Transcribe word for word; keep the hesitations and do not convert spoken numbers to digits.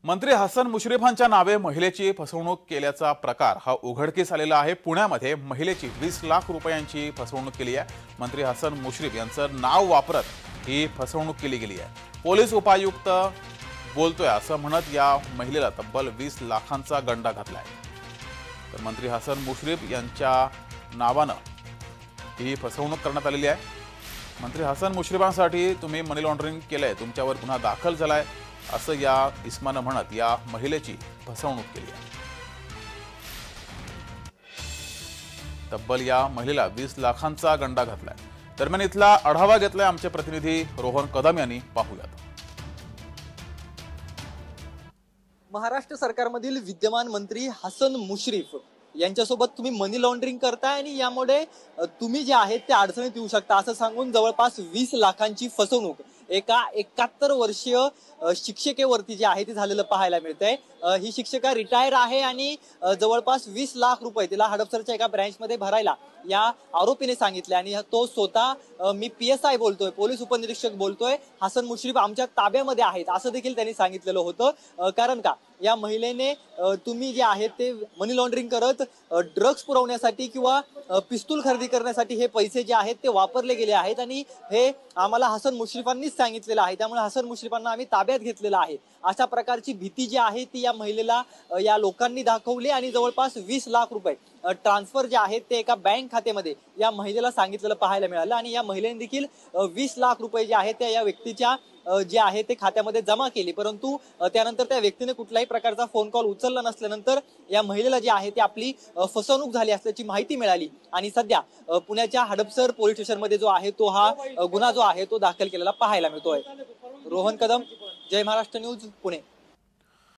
मंत्री हसन मुश्रीफांच्या नावे महिलेची फसवणूक केल्याचा प्रकार हा उघडकीस आलेला आहे। पुण्यामध्ये महिलेची वीस लाख रुपयांची फसवणूक केली आहे। मंत्री हसन मुश्रीफ यांचं नाव वापरत ही फसवणूक केली गेली आहे। पोलीस उपायुक्त बोलतोय असं म्हणत या महिलेला तब्बल वीस लाखांचा गंडा घातलाय। तर मंत्री हसन मुश्रीफ यांच्या नावानं ही फसवणूक करण्यात आलेली आहे। मंत्री हसन मुश्रीफांसाठी तुम्ही मनी लॉन्ड्रिंग केलंय, तुमच्यावर गुन्हा दाखल झालाय असं या इस्मानं म्हणत या महिलेची फसवणूक केली आहे। तब्बल या महिलेला वीस लाखांचा गंडा घातलाय। दरम्यान इथला आढावा घेतलाय आमचे प्रतिनिधी रोहन कदम यांनी। पाहूयात। महाराष्ट्र सरकारमधील विद्यमान मंत्री हसन मुश्रीफ यांच्यासोबत तुम्ही मनी लॉन्ड्रिंग करताय आणि यामुळे तुम्ही जे आहेत ते अडचणीत येऊ शकता असं सांगून जवळपास वीस लाखांची फसवणूक एका एकाहत्तर वर्षीय शिक्षिकेवरती जे आहे ते झालेलं पाहायला मिळतंय। ही शिक्षिका रिटायर आहे आणि जवळपास वीस लाख रुपये तिला हडपसरच्या एका ब्रँचमध्ये भरायला या आरोपीने सांगितले आणि तो स्वतः मी पी एस आय बोलतोय, पोलीस उपनिरीक्षक बोलतोय, हसन मुश्रीफ आमच्या ताब्यामध्ये आहेत असं देखील त्यांनी सांगितलेलं होतं। कारण का या महिलेने तुम्ही जे आहेत ते मनी लॉन्ड्रिंग करत ड्रग्ज पुरवण्यासाठी किंवा पिस्तूल खरेदी करण्यासाठी हे पैसे जे आहेत ते वापरले गेले आहेत आणि हे आम्हाला हसन मुश्रीफांनीच सांगितलेलं आहे, त्यामुळे हसन मुश्रीफांना आम्ही ताब्यात घेतलेलं आहे अशा प्रकारची भीती जी आहे ती या महिलेला या लोकांनी दाखवली आणि जवळपास वीस लाख रुपये ट्रान्सफर जे आहेत ते एका बँक खात्यामध्ये या महिलेला सांगितलेलं पाहायला मिळालं आणि या महिलेने देखील वीस लाख रुपये जे आहेत त्या या व्यक्तीच्या जे आहे ते खात्यामध्ये जमा केली। परंतु त्यानंतर त्या व्यक्तीने कुठल्याही प्रकारचा फोन कॉल उचलला नसल्यानंतर या महिलेला जे आहे ते आपली फसवणूक झाली असल्याची माहिती मिळाली आणि सध्या पुण्याच्या हडपसर पोलीस स्टेशनमध्ये जो आहे तो हा गुन्हा जो आहे तो दाखल केलेला पाहायला मिळतोय। रोहन कदम, जय महाराष्ट्र न्यूज, पुणे।